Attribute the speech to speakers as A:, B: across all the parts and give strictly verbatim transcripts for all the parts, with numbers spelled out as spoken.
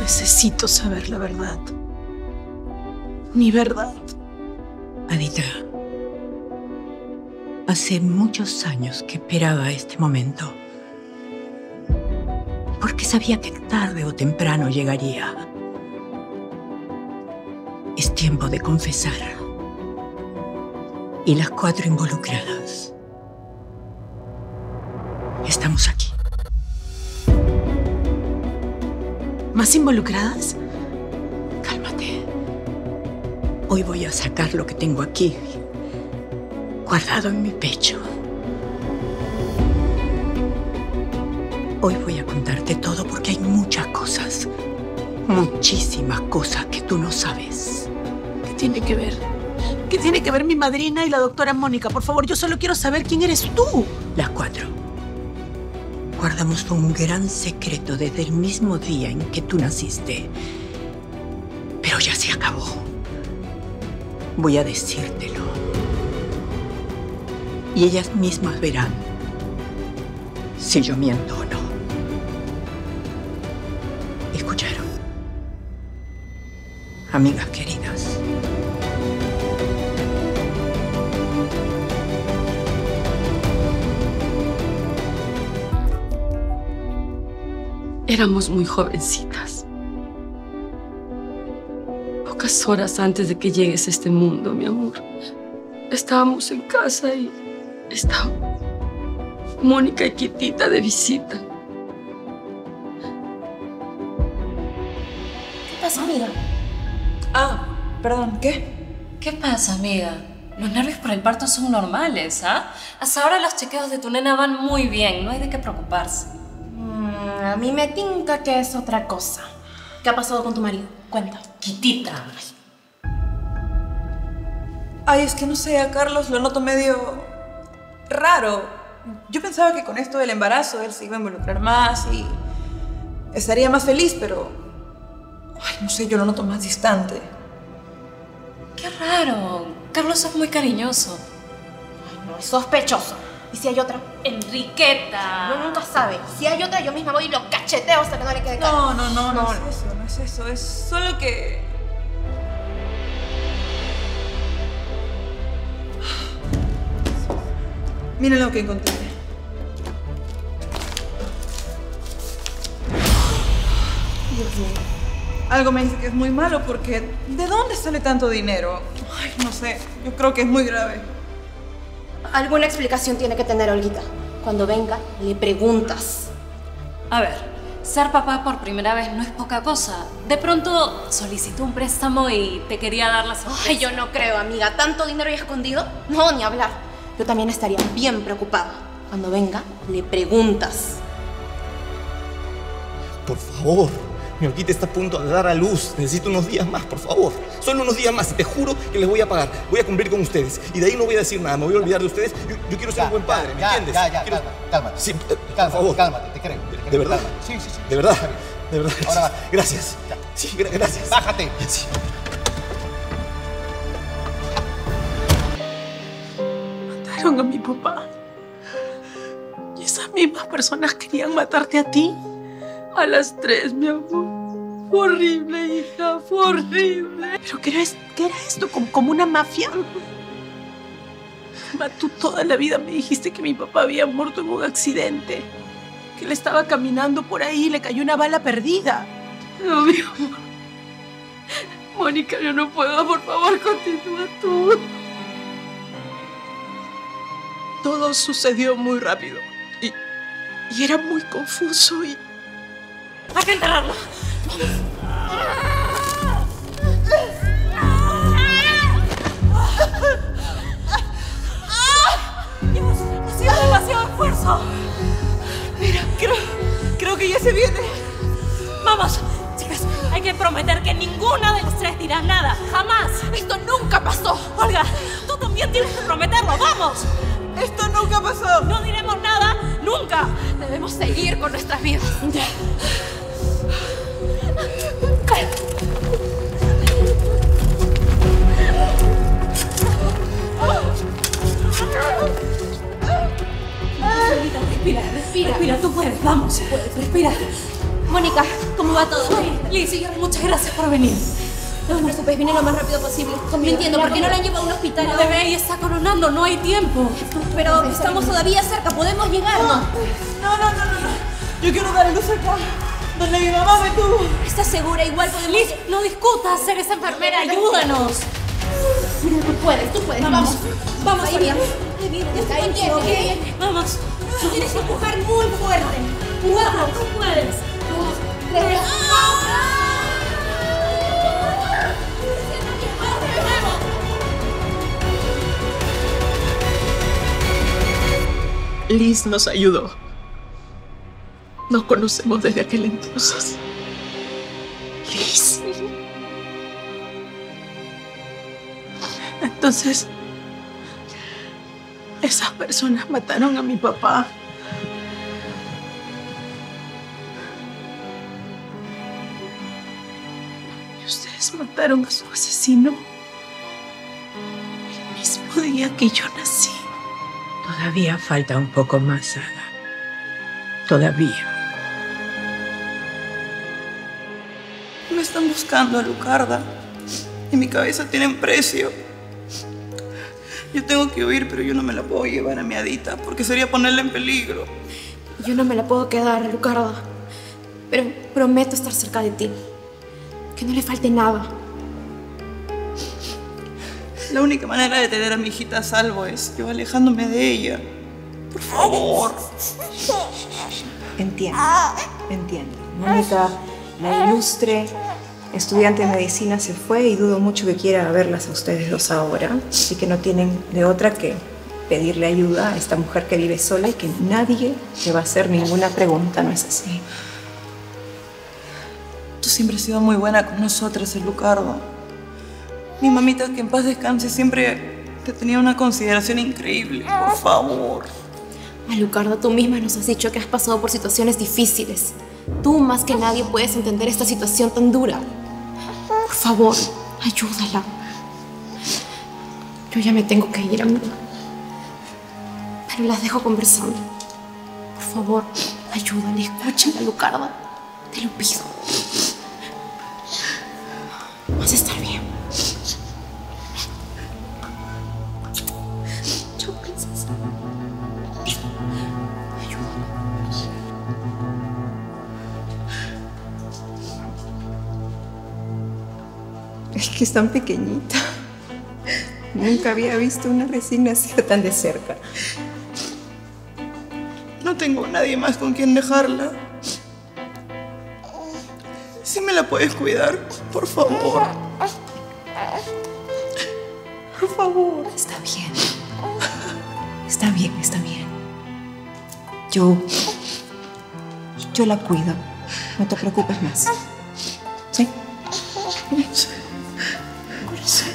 A: Necesito saber la verdad. Mi verdad.
B: Anita, hace muchos años que esperaba este momento. Porque sabía que tarde o temprano llegaría. Es tiempo de confesar. Y las cuatro involucradas estamos aquí.
A: ¿Más involucradas?
B: Cálmate. Hoy voy a sacar lo que tengo aquí, guardado en mi pecho. Hoy voy a contarte todo porque hay muchas cosas, muchísimas cosas que tú no sabes.
A: ¿Qué tiene que ver? ¿Qué tiene que ver mi madrina y la doctora Mónica? Por favor, yo solo quiero saber quién eres tú.
B: Las cuatro. Guardamos un gran secreto desde el mismo día en que tú naciste. Pero ya se acabó. Voy a decírtelo. Y ellas mismas verán si yo miento o no. ¿Escucharon? Amigas queridas.
C: Éramos muy jovencitas. Pocas horas antes de que llegues a este mundo, mi amor. Estábamos en casa y estaban Mónica y Kitita de visita.
D: ¿Qué pasa, amiga?
E: Ah, perdón, ¿qué?
D: ¿Qué pasa, amiga? Los nervios por el parto son normales, ¿ah? Hasta ahora los chequeos de tu nena van muy bien, no hay de qué preocuparse.
F: A mí me tinca que es otra cosa. ¿Qué ha pasado con tu marido? Cuenta.
D: Kitita.
E: Ay, es que no sé, a Carlos lo noto medio raro. Yo pensaba que con esto del embarazo él se iba a involucrar más y estaría más feliz, pero... Ay, no sé, yo lo noto más distante.
D: Qué raro. Carlos es muy cariñoso.
F: Ay, no, es sospechoso. ¿Y si hay otra?
D: Enriqueta.
F: No, nunca sabe. Si hay otra, yo misma voy y lo cacheteo hasta que no le quede cara.
E: No, no, no, no, no es eso, no es eso. Es solo que... Miren lo que encontré. Dios mío. Algo me dice que es muy malo porque... ¿de dónde sale tanto dinero? Ay, no sé. Yo creo que es muy grave.
F: Alguna explicación tiene que tener Olguita. Cuando venga, le preguntas.
D: A ver, ser papá por primera vez no es poca cosa. De pronto solicitó un préstamo y te quería dar la sorpresa.
F: Ay, yo no creo, amiga. ¿Tanto dinero y escondido? No, ni hablar. Yo también estaría bien preocupada. Cuando venga, le preguntas.
G: Por favor, mi Olguita está a punto de dar a luz. Necesito unos días más, por favor. Solo unos días más y te juro que les voy a pagar. Voy a cumplir con ustedes. Y de ahí no voy a decir nada. Me voy a olvidar de ustedes. Yo, yo quiero ser
H: ya,
G: un buen padre,
H: ya,
G: ¿me
H: ya,
G: entiendes?
H: Ya, ya,
G: quiero...
H: cálmate, cálmate.
G: Sí, eh,
H: cálmate,
G: por favor.
H: Cálmate, te creo. Te creo
G: ¿De verdad?
H: cálmate. Sí, sí, sí.
G: ¿De verdad? De verdad.
H: Ahora va.
G: Gracias.
H: Ya.
G: Sí, gra gracias.
H: Bájate.
G: Sí.
A: Mataron a mi papá. Y esas mismas personas querían matarte a ti.
C: A las tres, mi amor. Fue horrible, hija, fue horrible.
A: ¿Pero qué era, qué era esto? ¿Como, como una mafia? Ma, tú toda la vida me dijiste que mi papá había muerto en un accidente. Que él estaba caminando por ahí y le cayó una bala perdida.
C: No, mi amor. Mónica, yo no puedo. Por favor, continúa tú.
A: Todo sucedió muy rápido. Y, y era muy confuso y...
D: ¡Hay que enterrarlo! ¡Dios! ¡Ha sido demasiado esfuerzo!
E: Mira, creo, creo que ya se viene.
D: ¡Vamos! Chicas, hay que prometer que ninguna de las tres dirá nada. ¡Jamás!
F: ¡Esto nunca pasó!
D: Olga, tú también tienes que prometerlo. ¡Vamos!
E: Esto nunca pasó.
D: No diremos nada, nunca.
F: Debemos seguir con nuestras vidas.
D: Respira, respira, respira, tú puedes, vamos, puedes, respira.
F: Mónica, ¿cómo va todo?
D: Bien. Liz, muchas gracias por venir.
F: No te preocupes, viene lo más rápido posible. No entiendo, ¿por qué no la han llevado a un hospital?
D: No, bebé, ella está coronando, no hay tiempo.
F: Pero estamos todavía cerca, podemos llegar, ¿no?
E: No, no, no, no, no. Yo quiero dar a luz acá, donde mi mamá me tuvo.
F: ¿Estás segura? Igual podemos...
D: Liz, no discutas, eres enfermera, ayúdanos.
F: Mira, tú puedes, tú puedes. Vamos, vamos, ahí viene. Ahí viene, ahí viene, ahí viene.
D: Vamos.
F: Tú tienes que empujar muy fuerte.
D: Cuatro, tú puedes.
F: Dos, tres.
A: Liz nos ayudó. Nos conocemos desde aquel entonces. Liz. Entonces, esas personas mataron a mi papá. Y ustedes mataron a su asesino el mismo día que yo nací.
B: Todavía falta un poco más, Ada. Todavía.
E: Me están buscando a Lucarda. Y mi cabeza tiene precio. Yo tengo que huir, pero yo no me la puedo llevar a mi Adita, porque sería ponerla en peligro.
F: Yo no me la puedo quedar, Lucarda. Pero prometo estar cerca de ti. Que no le falte nada.
E: La única manera de tener a mi hijita a salvo es yo alejándome de ella. Por favor.
H: Entiendo, entiendo. Mónica, la ilustre estudiante de medicina, se fue y dudo mucho que quiera verlas a ustedes dos ahora. Así que no tienen de otra que pedirle ayuda a esta mujer que vive sola y que nadie le va a hacer ninguna pregunta, ¿no es así?
E: Tú siempre has sido muy buena con nosotras, el Lucardo. Mi mamita, que en paz descanse, siempre te tenía una consideración increíble. Por favor.
F: Ay, Lucardo, tú misma nos has dicho que has pasado por situaciones difíciles. Tú más que nadie puedes entender esta situación tan dura. Por favor, ayúdala. Yo ya me tengo que ir, amiga. Pero las dejo conversando. Por favor, ayúdale, escúchala, Lucarda. Te lo pido. Vas a estar bien. Chao, princesa.
H: Es que es tan pequeñita. Nunca había visto una recién nacida tan de cerca.
E: No tengo nadie más con quien dejarla. ¿Sí me la puedes cuidar? Por favor. Por favor.
H: Está bien. Está bien, está bien. Yo... Yo la cuido. No te preocupes más. ¿Sí?
E: Sí.
H: Corazón.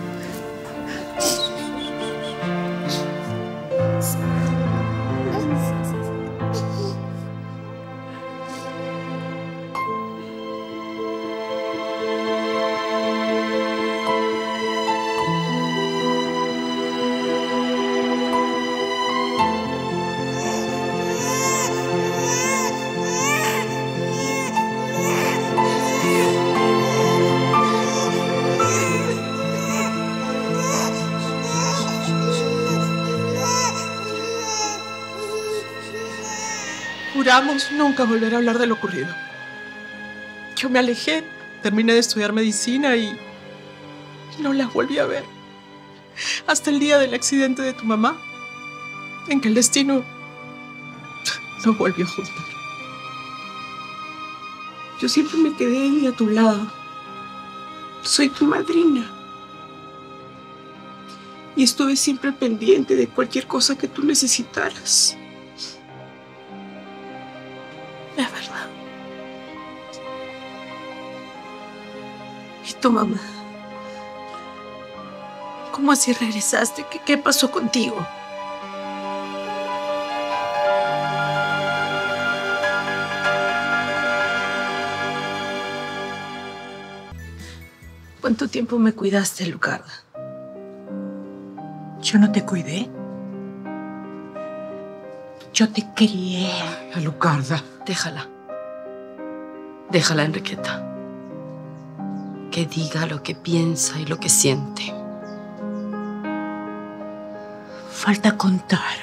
A: Juramos nunca volver a hablar de lo ocurrido. Yo me alejé, terminé de estudiar medicina y no las volví a ver. Hasta el día del accidente de tu mamá, en que el destino nos volvió a juntar. Yo siempre me quedé ahí a tu lado. Soy tu madrina. Y estuve siempre pendiente de cualquier cosa que tú necesitaras. Es verdad. ¿Y tu mamá? ¿Cómo así regresaste? ¿Qué, qué pasó contigo? ¿Cuánto tiempo me cuidaste, Lucarda?
B: Yo no te cuidé. Yo te crié.
C: Alucarda. Déjala. Déjala, Enriqueta. que diga lo que piensa y lo que siente.
B: Falta contar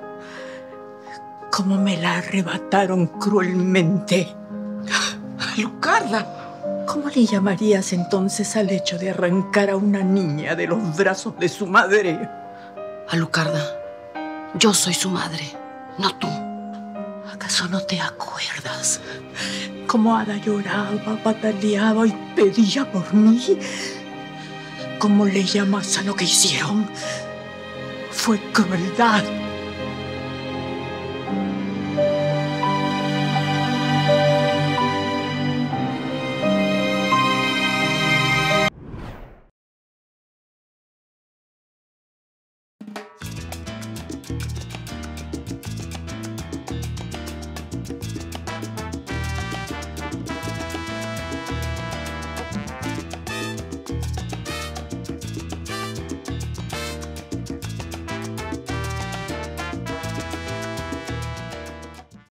B: cómo me la arrebataron cruelmente.
A: Alucarda.
B: ¿Cómo le llamarías entonces al hecho de arrancar a una niña de los brazos de su madre?
C: Alucarda, yo soy su madre, no tú.
B: ¿Acaso no te acuerdas cómo Ada lloraba, pataleaba y pedía por mí? ¿Cómo le llamas a lo que hicieron? Fue crueldad.